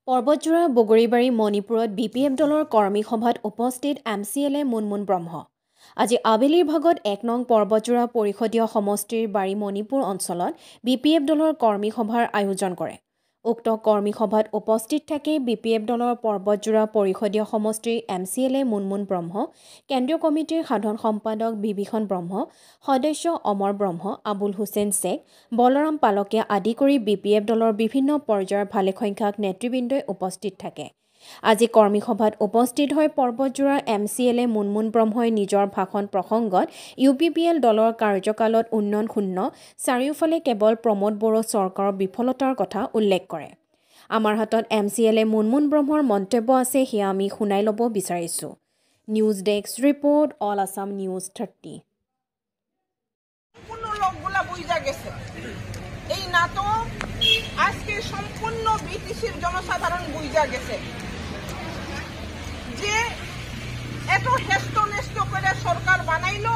পৰ্বতজোৰা বগৰীবাৰী মণিপুৰত বিপিএফ দলৰ কৰ্মী সভাত উপস্থিত MCLA মুনমুন ব্ৰহ্ম। আজি আবেলিৰ ভাগত ১ নং পৰ্বতজোৰা পৰিষদীয় সমষ্টিৰ বাৰী মণিপুৰ অঞ্চলত বিপিএফ দলৰ কৰ্মী সভাৰ আয়োজন কৰে। উক্ত কৰ্মী সভাত উপস্থিত থাকি বিপিএফ দলৰ পৰ্বতজোৰা পৰিষদীয় সমষ্টিৰ MCLA মুনমুন ব্ৰহ্ম, কেন্দ্ৰীয় কমিটিৰ সাধাৰণ সম্পাদক বিভীষণ ব্ৰহ্ম, সদস্য অমৰ ব্ৰহ্ম, আবুল হুছেইন শেখ, বলৰাম পালকিয়া আদি কৰি বিপিএফ দলৰ বিভিন্ন পৰ্যায়ৰ ভালেসংখ্যক নেতৃবৃন্দই উপস্থিত থাকে। আজি কৰ্মী সভাত উপস্থিত হৈ পৰ্বতজোৰাৰ MCLA মুনমুন ব্ৰহ্মই নিজৰ ভাষণ প্ৰসংগত UPPL দলৰ কাৰ্যকালত উন্নয়ন শূন্য, চাৰিওফালে কেৱল প্ৰমোদ বড়ো চৰকাৰৰ বিফলতাৰ কথা উল্লেখ কৰে। আমাৰ হাতত MCLA মুনমুন ব্ৰহ্মৰ মন্তব্য আছে, সেয়া আমি শুনাই ল'ব বিচাৰিছোঁ। News desk report, all Assam news 30। এই নাটক আজকে সম্পূর্ণ ব্রিটিশের জনসাধারণ বুঝা গেছে যে এত হেষ্ট নেষ্ট করে সরকার বানাইলো,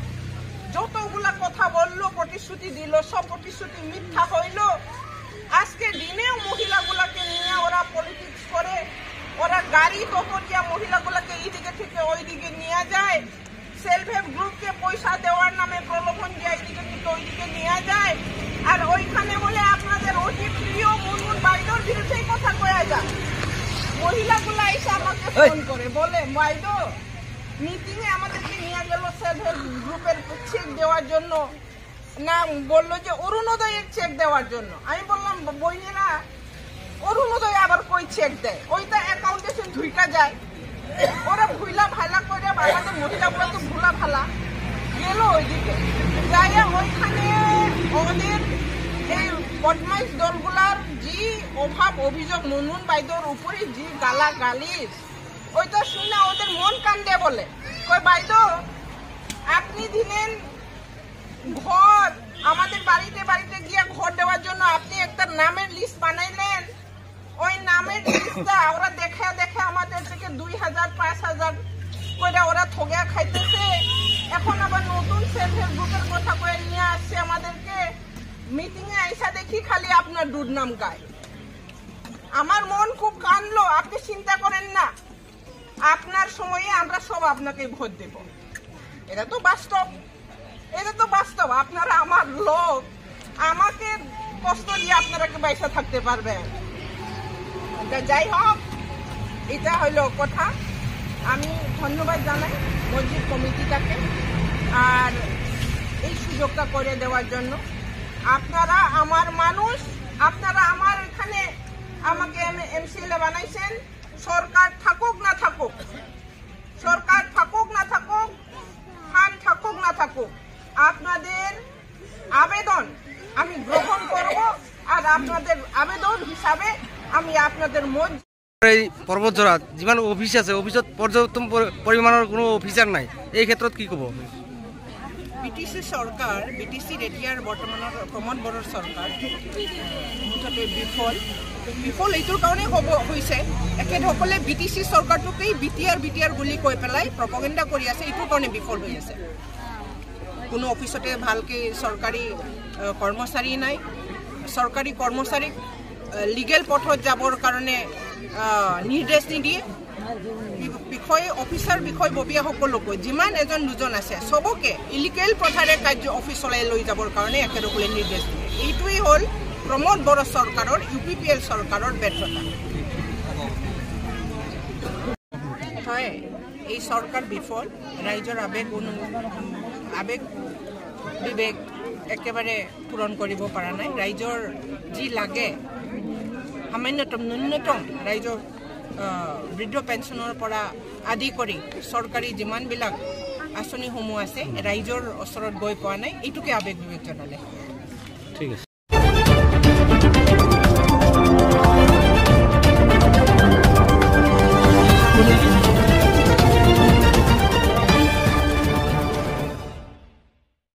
যতগুলা কথা বললো, প্রতিশ্রুতি দিল, সব প্রতিশ্রুতি মিথ্যা হইল। আজকে দিনেও মহিলাগুলাকে নিয়ে ওরা পলিটিক্স করে, ওরা গাড়ি দখলিয়া মহিলাগুলাকে এইদিকে থেকে ওইদিকে নিয়ে যায়, সেলফ হেল্প গ্রুপকে পয়সা দেওয়ার নামে প্রলোভন দিয়ে এইদিকে থেকে ওইদিকে নিয়ে যায়। আর ওইখানে বলে আপনাদের অতি প্রিয় মুনমুন বাইদোর বিরুদ্ধে কথা কয়া যায়। মহিলাগুলা এসে আমাকে ফোন করে বলে, বাইদো মিটিং এ আমাদেরকে নিয়ে গেল সেলফ হেল্প গ্রুপের চেক দেওয়ার জন্য, না বললো যে অরুণোদয়ের চেক দেওয়ার জন্য। আমি বললাম, বইনেরা অরুণোদয় আবার কই চেক দেয়? ওইটা অ্যাকাউন্টে ধুইটা যায়, ওরা ভুইলা ভালা করে, আমাদের মহিলাগুলো তো ভুলা ভালা গেল ওইদিকে যাইয়া ওইখানে ওদের এই বদমাইশ দলগুলার যে অভাব অভিযোগ মুনমুন বাইদোর উপরে যে গালা গালিস, ওইটা শুনে ওদের মন কান্দে বলে, কই বাইদো আপনি দিলেন ঘর, আমাদের বাড়িতে বাড়িতে গিয়ে ঘর দেওয়ার জন্য আপনি একটা নামের লিস্ট বানাইলেন, ওই নামের লিস্টটা ওরা দেখে দেখে আমাদের থেকে ২,০০০ ৫,০০০ করে ওরা ঠগে খাইতেছে। এখন আবার নতুন সেলফ হেল্প গ্রুপের কথা কয়ে নিয়ে আসছে আমাদেরকে। মিটিং এ আইসা দেখি খালি আপনার দুর্নাম গায়। আমার মন খুব কানলো। আপনি চিন্তা করেন না, আপনার সময়ে আমরা সব আপনাকে ভোট দেব। এটা তো বাস্তব, এটা তো বাস্তব। আপনারা আমার লোক, আমাকে কষ্ট দিয়ে আপনারা কি বাইসা থাকতে পারবেন? যাই হোক, এটা হইলো কথা। আমি ধন্যবাদ জানাই মসজিদ কমিটিটাকে আর এই সুযোগটা করে দেওয়ার জন্য। আপনারা আমার মানুষ, আপনারা আমার এখানে আমাকে MCLA বানাইছেন। সরকার থাকুক না থাকুক, সরকার থাকুক না থাকুক, খান থাকুক না থাকুক, আপনাদের আবেদন আমি গ্রহণ করব। আর আপনাদের আবেদন হিসাবে আমি আপনাদের এই পৰ্বতজোৰাত যিমান অফিচ আছে, অফিচত পৰ্যাপ্ত পৰিমাণৰ কোনো অফিচাৰ নাই। এই ক্ষেত্ৰত কি ক'ব? BTC চৰকাৰ, BTC এতিয়াৰ বৰ্তমানৰ প্ৰমোদ বড়োৰ চৰকাৰ মুঠতে বিফল এইটোৰ কাৰণে হৈছে। এখেতসকলে BTC চৰকাৰটোকেই বিটিআৰ বুলি কৈ পেলাই প্ৰপগেণ্ডা কৰি আছে, এইটোৰ কাৰণে বিফল হৈ আছে। কোনো অফিচতে ভালকৈ চৰকাৰী কৰ্মচাৰী নাই, চৰকাৰী কৰ্মচাৰীক লিগেল পথত যাবৰ কাৰণে নিৰ্দেশ নিদিয়ে। বিষয়ববীয়াসকলকো যিমান এজন দুজন আছে চবকে ইলিগেল প্ৰথাৰে কাৰ্য অফিচ চলাই লৈ যাবৰ কাৰণে একেসকলে নিৰ্দেশ দিয়ে। এইটোৱেই হ'ল প্ৰমোদ বড়ো চৰকাৰৰ, UPPL চৰকাৰৰ ব্যৰ্থতা। হয়, এই চৰকাৰ বিফল। ৰাইজৰ আবেগ বিবেক একেবাৰে পূৰণ কৰিব পৰা নাই। ৰাইজৰ যি লাগে ন্যূনতম ৰাইজক বৃদ্ধ পেঞ্চনৰ পৰা আদি কৰি চৰকাৰী যিমানবিলাক আঁচনিসমূহ আছে ৰাইজৰ ওচৰত গৈ পোৱা নাই। এইটোকে আবেগ বিবেক জনালে। ঠিক আছে।